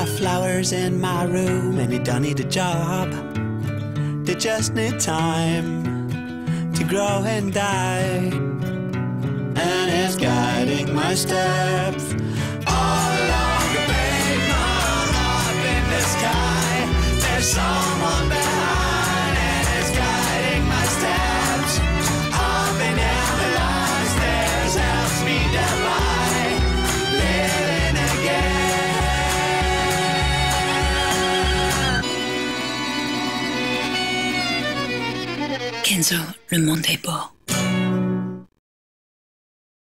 got flowers in my room and it don't need a job. They just need time to grow and die. And it's guiding my steps all along the pavement up in the sky. There's someone behind and it's guiding my steps up and down the line. Stairs helps me get by, living again. Kenzo, le monde est beau.